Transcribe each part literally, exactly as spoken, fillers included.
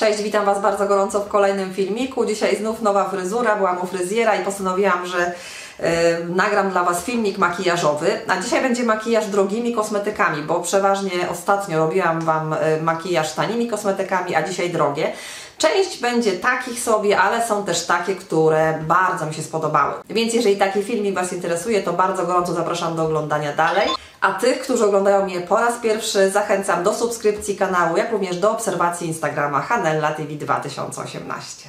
Cześć, witam Was bardzo gorąco w kolejnym filmiku. Dzisiaj znów nowa fryzura, byłam u fryzjera i postanowiłam, że yy, nagram dla Was filmik makijażowy. A dzisiaj będzie makijaż drogimi kosmetykami, bo przeważnie ostatnio robiłam Wam yy, makijaż tanimi kosmetykami, a dzisiaj drogie. Część będzie takich sobie, ale są też takie, które bardzo mi się spodobały. Więc jeżeli taki filmik Was interesuje, to bardzo gorąco zapraszam do oglądania dalej. A tych, którzy oglądają mnie po raz pierwszy, zachęcam do subskrypcji kanału, jak również do obserwacji Instagrama Hanella T V dwa tysiące osiemnaście.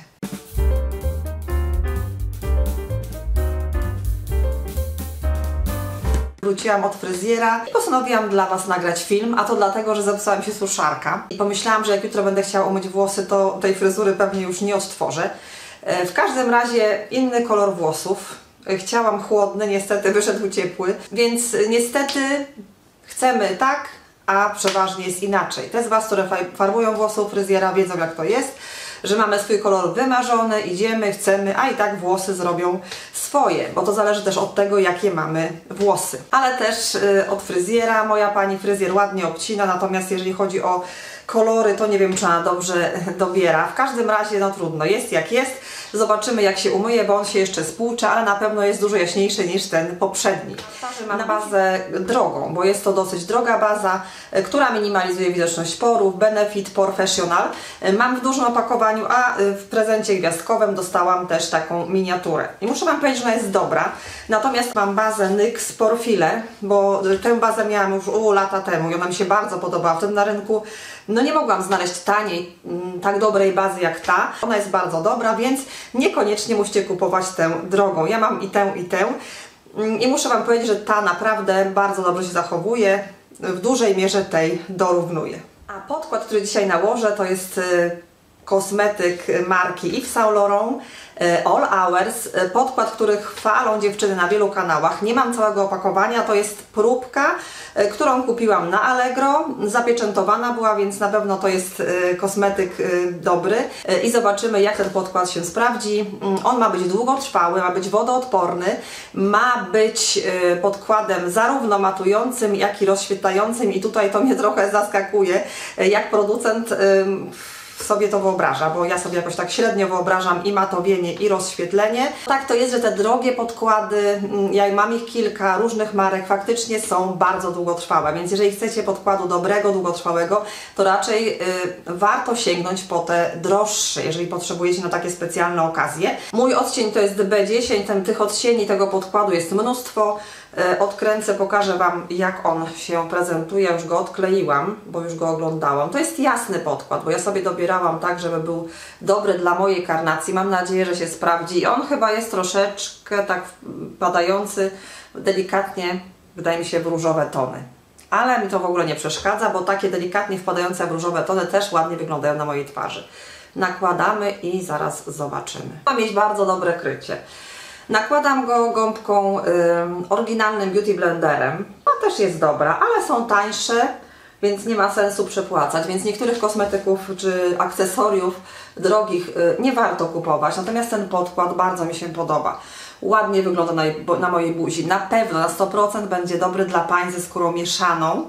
Wróciłam od fryzjera i postanowiłam dla Was nagrać film, a to dlatego, że zepsuła mi się suszarka. I pomyślałam, że jak jutro będę chciała umyć włosy, to tej fryzury pewnie już nie odtworzę. W każdym razie inny kolor włosów. Chciałam chłodny, niestety wyszedł ciepły, więc niestety chcemy tak, a przeważnie jest inaczej. Te z Was, które farbują włosy u fryzjera, wiedzą, jak to jest, że mamy swój kolor wymarzony, idziemy, chcemy, a i tak włosy zrobią swoje, bo to zależy też od tego, jakie mamy włosy. Ale też y, od fryzjera, moja pani fryzjer ładnie obcina, natomiast jeżeli chodzi o kolory, to nie wiem, czy ona dobrze dobiera. W każdym razie, no trudno, jest jak jest. Zobaczymy, jak się umyje, bo on się jeszcze spłucze, ale na pewno jest dużo jaśniejszy niż ten poprzedni. Mam bazę drogą, bo jest to dosyć droga baza, która minimalizuje widoczność porów, Benefit Professional. Mam w dużym opakowaniu, a w prezencie gwiazdkowym dostałam też taką miniaturę. I muszę Wam powiedzieć, że ona jest dobra. Natomiast mam bazę N Y X Porfile, bo tę bazę miałam już u, lata temu i ona mi się bardzo podobała. Wtedy na rynku no nie mogłam znaleźć taniej, tak dobrej bazy jak ta. Ona jest bardzo dobra, więc niekoniecznie musicie kupować tę drogą. Ja mam i tę, i tę. I muszę Wam powiedzieć, że ta naprawdę bardzo dobrze się zachowuje. W dużej mierze tej dorównuje. A podkład, który dzisiaj nałożę, to jest kosmetyk marki Yves Saint Laurent All Hours. Podkład, który chwalą dziewczyny na wielu kanałach. Nie mam całego opakowania, to jest próbka, którą kupiłam na Allegro. Zapieczętowana była, więc na pewno to jest kosmetyk dobry. I zobaczymy, jak ten podkład się sprawdzi. On ma być długotrwały, ma być wodoodporny, ma być podkładem zarówno matującym, jak i rozświetlającym. I tutaj to mnie trochę zaskakuje, jak producent sobie to wyobraża, bo ja sobie jakoś tak średnio wyobrażam i matowienie, i rozświetlenie. Tak to jest, że te drogie podkłady, ja mam ich kilka różnych marek, faktycznie są bardzo długotrwałe, więc jeżeli chcecie podkładu dobrego, długotrwałego, to raczej y, warto sięgnąć po te droższe, jeżeli potrzebujecie na takie specjalne okazje. Mój odcień to jest B dziesięć, ten, tych odcieni tego podkładu jest mnóstwo. Odkręcę, pokażę Wam, jak on się prezentuje. Już go odkleiłam, bo już go oglądałam. To jest jasny podkład, bo ja sobie dobierałam tak, żeby był dobry dla mojej karnacji. Mam nadzieję, że się sprawdzi. I on chyba jest troszeczkę tak padający, delikatnie, wydaje mi się, w różowe tony. Ale mi to w ogóle nie przeszkadza, bo takie delikatnie wpadające w różowe tony też ładnie wyglądają na mojej twarzy. Nakładamy i zaraz zobaczymy. Ma mieć bardzo dobre krycie. Nakładam go gąbką y, oryginalnym Beauty Blenderem. To też jest dobra, ale są tańsze, więc nie ma sensu przepłacać. Więc niektórych kosmetyków czy akcesoriów drogich y, nie warto kupować. Natomiast ten podkład bardzo mi się podoba. Ładnie wygląda na, na mojej buzi. Na pewno na sto procent będzie dobry dla pań ze skórą mieszaną.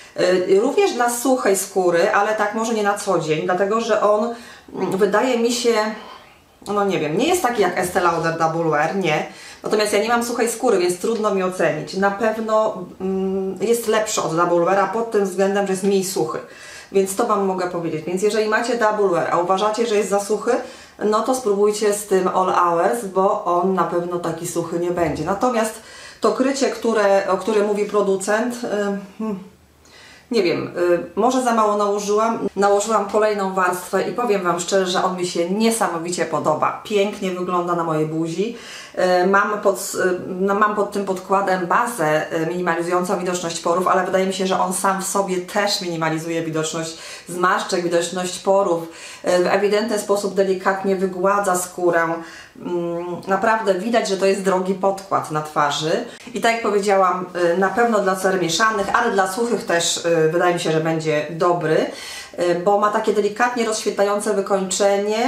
Y, również dla suchej skóry, ale tak może nie na co dzień, dlatego że on y, wydaje mi się... No nie wiem, nie jest taki jak Estée Lauder Double Wear, nie. Natomiast ja nie mam suchej skóry, więc trudno mi ocenić. Na pewno mm, jest lepszy od Double Weara pod tym względem, że jest mniej suchy. Więc to Wam mogę powiedzieć. Więc jeżeli macie Double Wear, a uważacie, że jest za suchy, no to spróbujcie z tym All Hours, bo on na pewno taki suchy nie będzie. Natomiast to krycie, które, o którym mówi producent... Yy, hmm, nie wiem, y, może za mało nałożyłam. Nałożyłam kolejną warstwę i powiem Wam szczerze, że on mi się niesamowicie podoba. Pięknie wygląda na mojej buzi. Y, mam, pod, y, no, mam pod tym podkładem bazę y, minimalizującą widoczność porów, ale wydaje mi się, że on sam w sobie też minimalizuje widoczność zmarszczek, widoczność porów. Y, w ewidentny sposób delikatnie wygładza skórę. Naprawdę widać, że to jest drogi podkład na twarzy i tak jak powiedziałam, na pewno dla cer mieszanych, ale dla suchych też wydaje mi się, że będzie dobry, bo ma takie delikatnie rozświetlające wykończenie,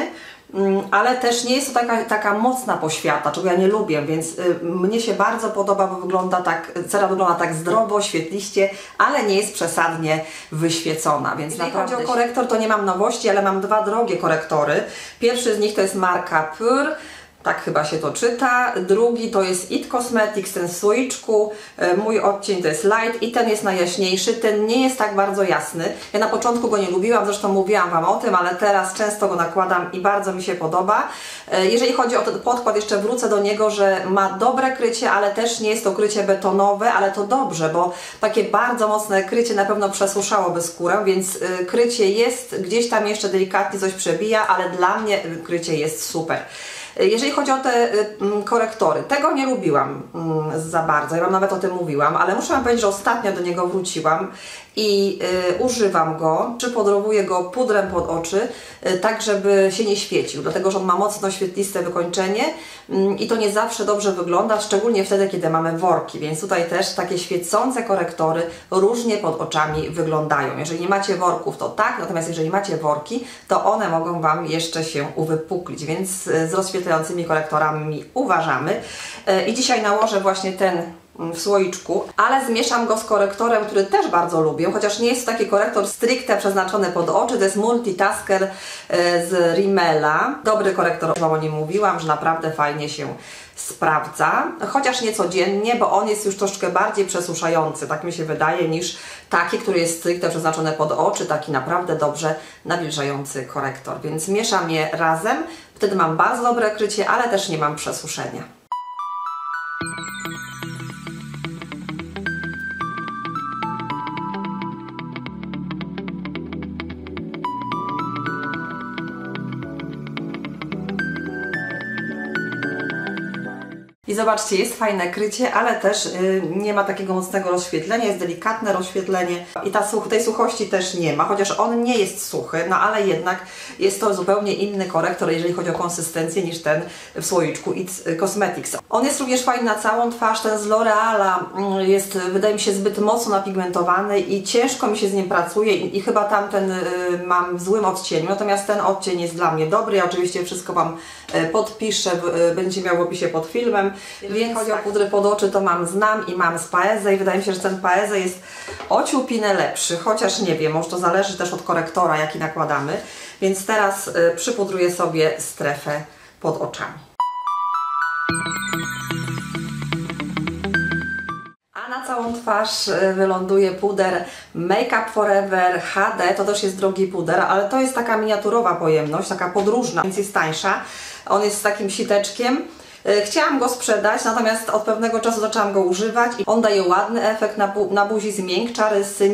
ale też nie jest to taka, taka mocna poświata, czego ja nie lubię, więc y, mnie się bardzo podoba, bo wygląda tak, cera wygląda tak zdrowo, świetliście, ale nie jest przesadnie wyświecona, więc jeżeli chodzi o korektor, to nie mam nowości, ale mam dwa drogie korektory. Pierwszy z nich to jest marka Pur. Tak chyba się to czyta. Drugi to jest It Cosmetics, ten w słoiczku. Mój odcień to jest Light i ten jest najjaśniejszy. Ten nie jest tak bardzo jasny. Ja na początku go nie lubiłam, zresztą mówiłam Wam o tym, ale teraz często go nakładam i bardzo mi się podoba. Jeżeli chodzi o ten podkład, jeszcze wrócę do niego, że ma dobre krycie, ale też nie jest to krycie betonowe, ale to dobrze, bo takie bardzo mocne krycie na pewno przesuszałoby skórę, więc krycie jest, gdzieś tam jeszcze delikatnie coś przebija, ale dla mnie krycie jest super. Jeżeli chodzi o te korektory, tego nie lubiłam za bardzo, ja Wam nawet o tym mówiłam, ale muszę Wam powiedzieć, że ostatnio do niego wróciłam i y, używam go, przypudrowuję go pudrem pod oczy, y, tak żeby się nie świecił, dlatego że on ma mocno świetliste wykończenie y, i to nie zawsze dobrze wygląda, szczególnie wtedy, kiedy mamy worki, więc tutaj też takie świecące korektory różnie pod oczami wyglądają. Jeżeli nie macie worków, to tak, natomiast jeżeli macie worki, to one mogą Wam jeszcze się uwypuklić, więc y, z rozświetlającymi korektorami uważamy. Y, I dzisiaj nałożę właśnie ten w słoiczku, ale zmieszam go z korektorem, który też bardzo lubię, chociaż nie jest to taki korektor stricte przeznaczony pod oczy, to jest Multitasker z Rimmela. Dobry korektor, Wam o nim mówiłam, że naprawdę fajnie się sprawdza, chociaż nie codziennie, bo on jest już troszkę bardziej przesuszający, tak mi się wydaje, niż taki, który jest stricte przeznaczony pod oczy, taki naprawdę dobrze nawilżający korektor, więc mieszam je razem, wtedy mam bardzo dobre krycie, ale też nie mam przesuszenia. I zobaczcie, jest fajne krycie, ale też y, nie ma takiego mocnego rozświetlenia, jest delikatne rozświetlenie i ta such tej suchości też nie ma, chociaż on nie jest suchy, no ale jednak jest to zupełnie inny korektor, jeżeli chodzi o konsystencję, niż ten w słoiczku It Cosmetics. On jest również fajny na całą twarz, ten z L'Oreala jest, wydaje mi się, zbyt mocno napigmentowany i ciężko mi się z nim pracuje i, i chyba tamten y, mam w złym odcieniu, natomiast ten odcień jest dla mnie dobry, ja oczywiście wszystko Wam y, podpiszę, y, będzie miał w opisie pod filmem. Jeżeli chodzi o pudry pod oczy, to mam Znam i mam z Paese i wydaje mi się, że ten Paese jest o ciupinę lepszy, chociaż nie wiem, może to zależy też od korektora, jaki nakładamy. Więc teraz y, przypudruję sobie strefę pod oczami. A na całą twarz wyląduje puder Make Up Forever H D, to też jest drogi puder, ale to jest taka miniaturowa pojemność, taka podróżna, więc jest tańsza. On jest z takim siteczkiem. Chciałam go sprzedać, natomiast od pewnego czasu zaczęłam go używać i on daje ładny efekt na, bu na buzi, zmiękcza rysy.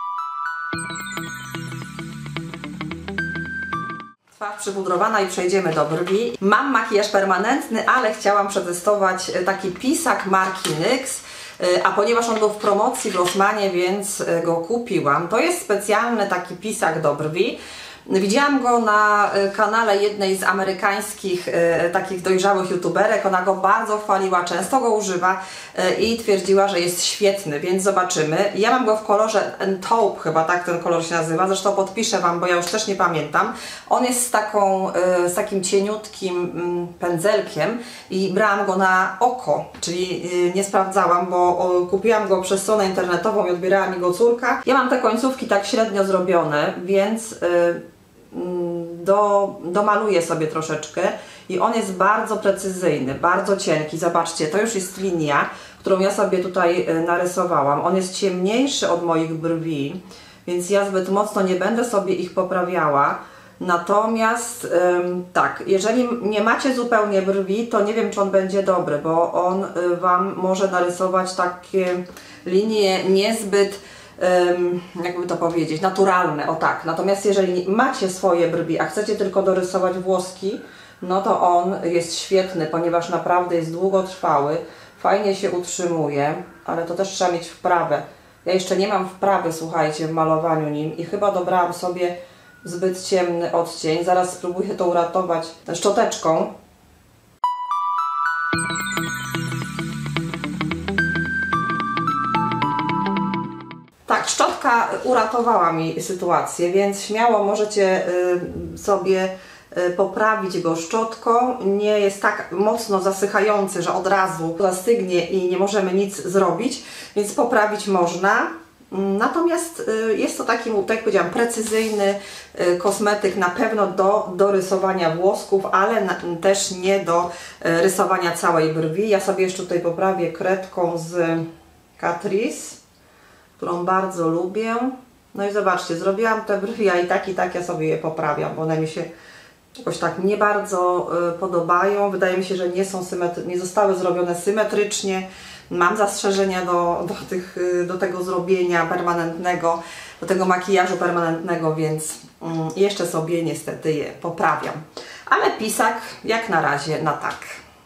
Twarz przypudrowana i przejdziemy do brwi. Mam makijaż permanentny, ale chciałam przetestować taki pisak marki NYX, a ponieważ on był w promocji w Rossmanie, więc go kupiłam. To jest specjalny taki pisak do brwi. Widziałam go na kanale jednej z amerykańskich e, takich dojrzałych youtuberek, ona go bardzo chwaliła, często go używa e, i twierdziła, że jest świetny, więc zobaczymy. Ja mam go w kolorze Taupe, chyba tak ten kolor się nazywa, zresztą podpiszę Wam, bo ja już też nie pamiętam. On jest z, taką, e, z takim cieniutkim mm, pędzelkiem i brałam go na oko, czyli e, nie sprawdzałam, bo o, kupiłam go przez stronę internetową i odbierała mi go córka. Ja mam te końcówki tak średnio zrobione, więc e, Do, domaluję sobie troszeczkę i on jest bardzo precyzyjny, bardzo cienki. Zobaczcie, to już jest linia, którą ja sobie tutaj narysowałam. On jest ciemniejszy od moich brwi, więc ja zbyt mocno nie będę sobie ich poprawiała. Natomiast ym, tak, jeżeli nie macie zupełnie brwi, to nie wiem, czy on będzie dobry, bo on y, Wam może narysować takie linie niezbyt, jakby to powiedzieć, naturalne, o tak. Natomiast jeżeli macie swoje brwi, a chcecie tylko dorysować włoski, no to on jest świetny, ponieważ naprawdę jest długotrwały, fajnie się utrzymuje, ale to też trzeba mieć wprawę. Ja jeszcze nie mam wprawy, słuchajcie, w malowaniu nim i chyba dobrałam sobie zbyt ciemny odcień. Zaraz spróbuję to uratować szczoteczką. Tak, szczotka uratowała mi sytuację, więc śmiało możecie y, sobie poprawić go szczotką. Nie jest tak mocno zasychający, że od razu zastygnie i nie możemy nic zrobić, więc poprawić można. Natomiast jest to taki, tak jak powiedziałam, precyzyjny kosmetyk na pewno do, do rysowania włosków, ale na, też nie do rysowania całej brwi. Ja sobie jeszcze tutaj poprawię kredką z Catrice, którą bardzo lubię. No i zobaczcie, zrobiłam te brwi, a i tak i tak ja sobie je poprawiam, bo one mi się jakoś tak nie bardzo podobają. Wydaje mi się, że nie są symetry- nie zostały zrobione symetrycznie. Mam zastrzeżenia do, do, tych, do tego zrobienia permanentnego, do tego makijażu permanentnego, więc mm, jeszcze sobie niestety je poprawiam. Ale pisak jak na razie na tak.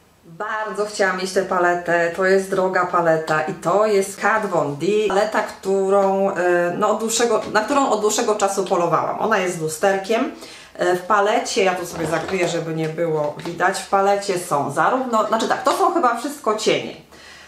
Bardzo chciałam mieć tę paletę, to jest droga paleta i to jest Kat Von D, paleta, którą, no, od dłuższego, na którą od dłuższego czasu polowałam. Ona jest z lusterkiem. W palecie, ja tu sobie zakryję, żeby nie było widać, w palecie są zarówno, znaczy tak, to są chyba wszystko cienie.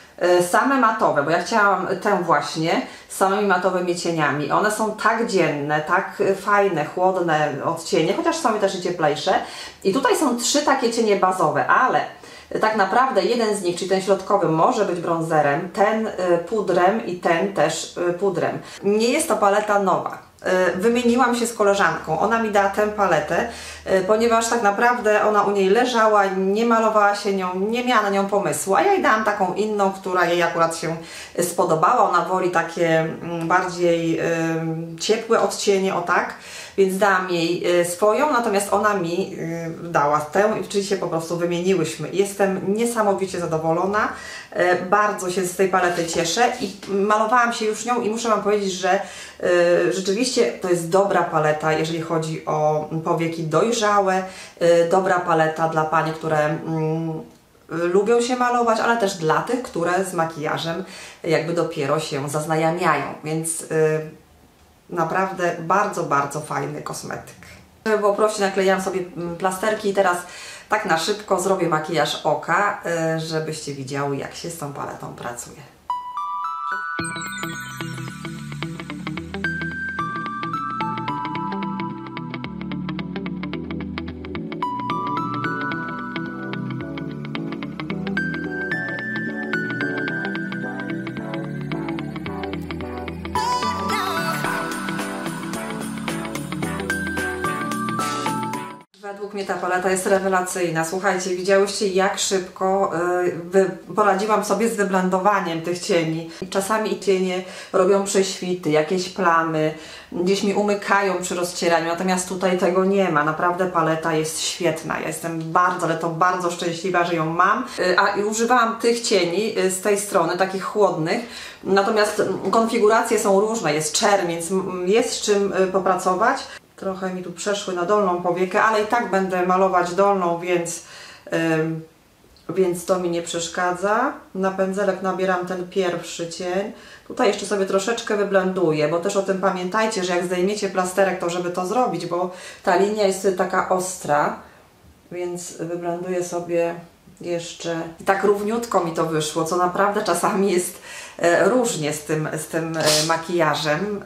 Same matowe, bo ja chciałam tę właśnie z samymi matowymi cieniami. One są tak dzienne, tak fajne, chłodne odcienie, chociaż są też i cieplejsze. I tutaj są trzy takie cienie bazowe, ale tak naprawdę jeden z nich, czyli ten środkowy, może być bronzerem, ten pudrem i ten też pudrem. Nie jest to paleta nowa. Wymieniłam się z koleżanką, ona mi dała tę paletę, ponieważ tak naprawdę ona u niej leżała, nie malowała się nią, nie miała na nią pomysłu, a ja jej dałam taką inną, która jej akurat się spodobała. Ona woli takie bardziej ciepłe odcienie, o tak, więc dałam jej swoją, natomiast ona mi dała tę, czyli się po prostu wymieniłyśmy. Jestem niesamowicie zadowolona, bardzo się z tej palety cieszę i malowałam się już nią i muszę Wam powiedzieć, że rzeczywiście to jest dobra paleta, jeżeli chodzi o powieki dojrzałe, dobra paleta dla pań, które mm, lubią się malować, ale też dla tych, które z makijażem jakby dopiero się zaznajamiają, więc yy, naprawdę bardzo, bardzo fajny kosmetyk. Żeby było prościej, naklejam sobie plasterki i teraz tak na szybko zrobię makijaż oka, yy, żebyście widziały, jak się z tą paletą pracuje. Według mnie ta paleta jest rewelacyjna. Słuchajcie, widziałyście, jak szybko yy, poradziłam sobie z wyblendowaniem tych cieni. Czasami cienie robią prześwity, jakieś plamy, gdzieś mi umykają przy rozcieraniu, natomiast tutaj tego nie ma. Naprawdę paleta jest świetna. Ja jestem bardzo, ale to bardzo szczęśliwa, że ją mam. Yy, a i używałam tych cieni yy, z tej strony, takich chłodnych, natomiast konfiguracje są różne. Jest czerń, więc jest z czym yy, popracować. Trochę mi tu przeszły na dolną powiekę, ale i tak będę malować dolną, więc, yy, więc to mi nie przeszkadza. Na pędzelek nabieram ten pierwszy cień. Tutaj jeszcze sobie troszeczkę wyblenduję, bo też o tym pamiętajcie, że jak zdejmiecie plasterek, to żeby to zrobić, bo ta linia jest taka ostra, więc wyblenduję sobie jeszcze. I tak równiutko mi to wyszło, co naprawdę czasami jest yy, różnie z tym, z tym yy, makijażem.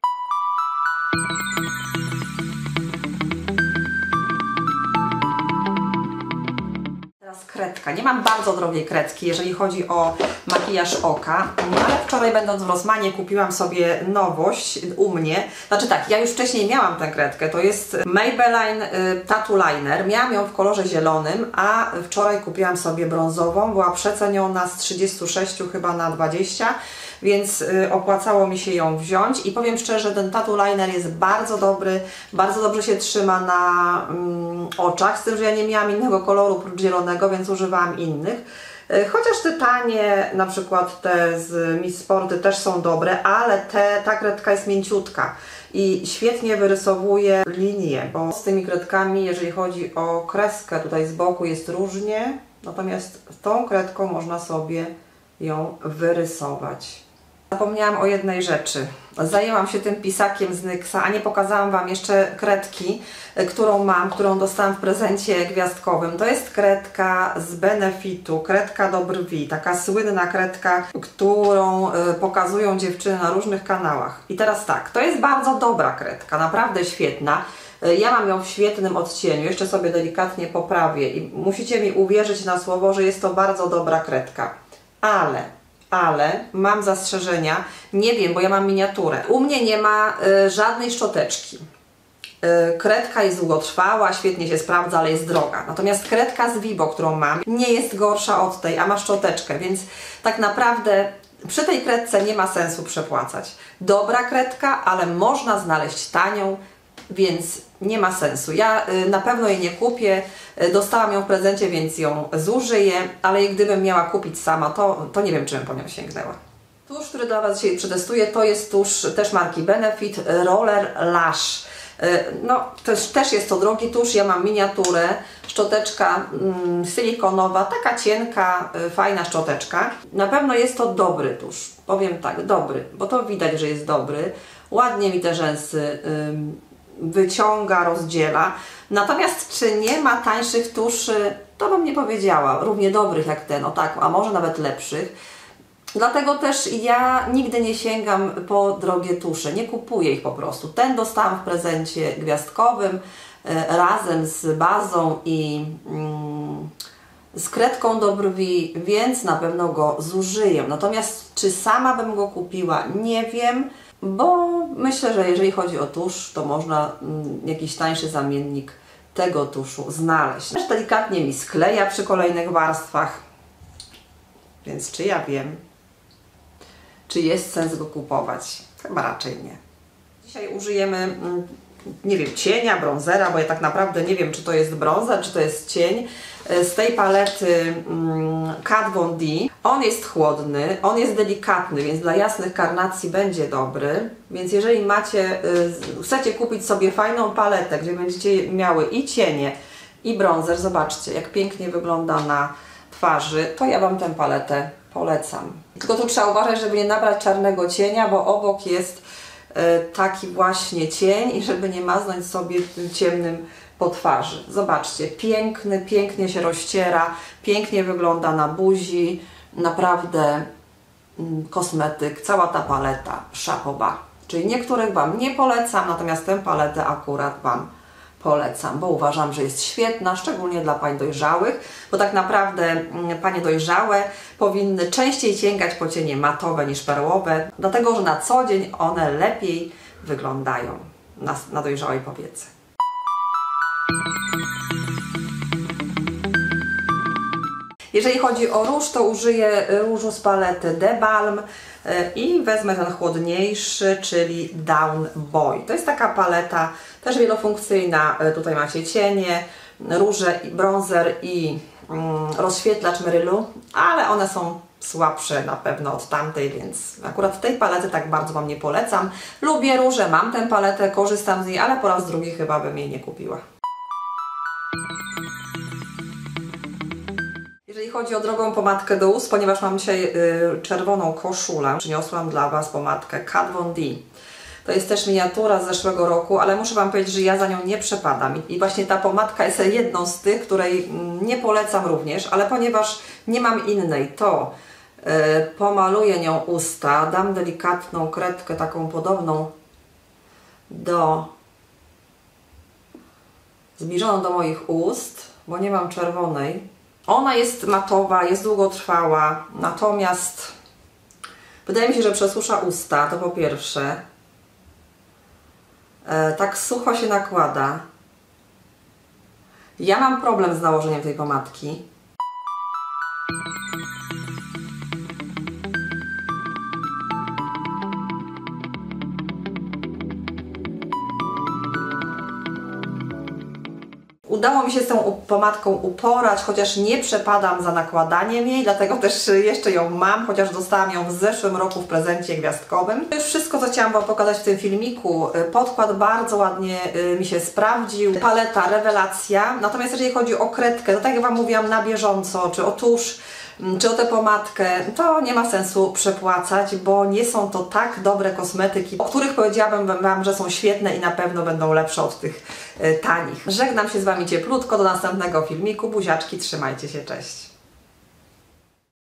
Kredka. Nie mam bardzo drogiej kredki, jeżeli chodzi o makijaż oka, ale wczoraj, będąc w Rossmanie, kupiłam sobie nowość u mnie. Znaczy tak, ja już wcześniej miałam tę kredkę, to jest Maybelline Tattoo Liner. Miałam ją w kolorze zielonym, a wczoraj kupiłam sobie brązową. Była przeceniona z trzydziestu sześciu chyba na dwadzieścia, więc opłacało mi się ją wziąć i powiem szczerze, ten Tattoo Liner jest bardzo dobry, bardzo dobrze się trzyma na mm, oczach, z tym, że ja nie miałam innego koloru prócz zielonego, więc używałam innych. Chociaż te tanie, na przykład te z Miss Sporty też są dobre, ale te, ta kredka jest mięciutka i świetnie wyrysowuje linię, bo z tymi kredkami, jeżeli chodzi o kreskę, tutaj z boku jest różnie, natomiast tą kredką można sobie ją wyrysować. Zapomniałam o jednej rzeczy. Zajęłam się tym pisakiem z Nyxa, a nie pokazałam Wam jeszcze kredki, którą mam, którą dostałam w prezencie gwiazdkowym. To jest kredka z Benefitu, kredka do brwi, taka słynna kredka, którą pokazują dziewczyny na różnych kanałach. I teraz tak, to jest bardzo dobra kredka, naprawdę świetna. Ja mam ją w świetnym odcieniu, jeszcze sobie delikatnie poprawię i musicie mi uwierzyć na słowo, że jest to bardzo dobra kredka. Ale, ale mam zastrzeżenia, nie wiem, bo ja mam miniaturę. U mnie nie ma y, żadnej szczoteczki. Y, kredka jest długotrwała, świetnie się sprawdza, ale jest droga. Natomiast kredka z Vibo, którą mam, nie jest gorsza od tej, a ma szczoteczkę, więc tak naprawdę przy tej kredce nie ma sensu przepłacać. Dobra kredka, ale można znaleźć tanią, więc nie ma sensu. Ja y, na pewno jej nie kupię, y, dostałam ją w prezencie, więc ją zużyję, ale gdybym miała kupić sama, to, to nie wiem, czy bym po nią sięgnęła. Tusz, który dla Was dzisiaj przetestuję, to jest tusz też marki Benefit Roller Lash. Y, no, też, też jest to drogi tusz, ja mam miniaturę, szczoteczka mm, silikonowa, taka cienka, y, fajna szczoteczka. Na pewno jest to dobry tusz, powiem tak, dobry, bo to widać, że jest dobry. Ładnie mi te rzęsy y, wyciąga, rozdziela. Natomiast czy nie ma tańszych tuszy, to bym nie powiedziała. Równie dobrych jak ten, o tak, a może nawet lepszych. Dlatego też ja nigdy nie sięgam po drogie tusze. Nie kupuję ich po prostu. Ten dostałam w prezencie gwiazdkowym e, razem z bazą i mm, z kredką do brwi, więc na pewno go zużyję. Natomiast czy sama bym go kupiła, nie wiem. Bo myślę, że jeżeli chodzi o tusz, to można mm, jakiś tańszy zamiennik tego tuszu znaleźć. Też delikatnie mi skleja przy kolejnych warstwach, więc czy ja wiem, czy jest sens go kupować? Chyba raczej nie. Dzisiaj użyjemy, mm, nie wiem, cienia, brązera, bo ja tak naprawdę nie wiem, czy to jest brązer, czy to jest cień. Z tej palety mm, Kat Von D. On jest chłodny, on jest delikatny, więc dla jasnych karnacji będzie dobry. Więc jeżeli macie, y, chcecie kupić sobie fajną paletę, gdzie będziecie miały i cienie, i brązer, zobaczcie, jak pięknie wygląda na twarzy, to ja Wam tę paletę polecam. Tylko tu trzeba uważać, żeby nie nabrać czarnego cienia, bo obok jest y, taki właśnie cień i żeby nie maznąć sobie tym ciemnym po twarzy. Zobaczcie, piękny, pięknie się rozciera, pięknie wygląda na buzi, naprawdę mm, kosmetyk, cała ta paleta szapoba. Czyli niektórych Wam nie polecam, natomiast tę paletę akurat Wam polecam, bo uważam, że jest świetna, szczególnie dla pań dojrzałych, bo tak naprawdę mm, panie dojrzałe powinny częściej sięgać po cienie matowe niż perłowe, dlatego że na co dzień one lepiej wyglądają na, na dojrzałej powiece. Jeżeli chodzi o róż, to użyję różu z palety The Balm i wezmę ten chłodniejszy, czyli Down Boy. To jest taka paleta też wielofunkcyjna. Tutaj macie cienie, róże, brązer i mm, rozświetlacz Merylu, ale one są słabsze na pewno od tamtej, więc akurat tej palety tak bardzo Wam nie polecam. Lubię róże, mam tę paletę, korzystam z niej, ale po raz drugi chyba bym jej nie kupiła. Jeżeli chodzi o drogą pomadkę do ust, ponieważ mam dzisiaj y, czerwoną koszulę, przyniosłam dla Was pomadkę Kat Von D. To jest też miniatura z zeszłego roku, ale muszę Wam powiedzieć, że ja za nią nie przepadam. I właśnie ta pomadka jest jedną z tych, której nie polecam również, ale ponieważ nie mam innej, to y, pomaluję nią usta, dam delikatną kredkę taką podobną do zbliżoną do moich ust, bo nie mam czerwonej. Ona jest matowa, jest długotrwała, natomiast wydaje mi się, że przesusza usta, to po pierwsze. E, tak sucho się nakłada. Ja mam problem z nałożeniem tej pomadki. Udało mi się z tą pomadką uporać, chociaż nie przepadam za nakładaniem jej, dlatego też jeszcze ją mam, chociaż dostałam ją w zeszłym roku w prezencie gwiazdkowym. To już wszystko, co chciałam Wam pokazać w tym filmiku. Podkład bardzo ładnie mi się sprawdził, paleta rewelacja. Natomiast jeżeli chodzi o kredkę, to tak jak Wam mówiłam, na bieżąco, czy o tusz, czy o tę pomadkę, to nie ma sensu przepłacać, bo nie są to tak dobre kosmetyki, o których powiedziałabym Wam, że są świetne i na pewno będą lepsze od tych y, tanich. Żegnam się z Wami cieplutko, do następnego filmiku. Buziaczki, trzymajcie się, cześć!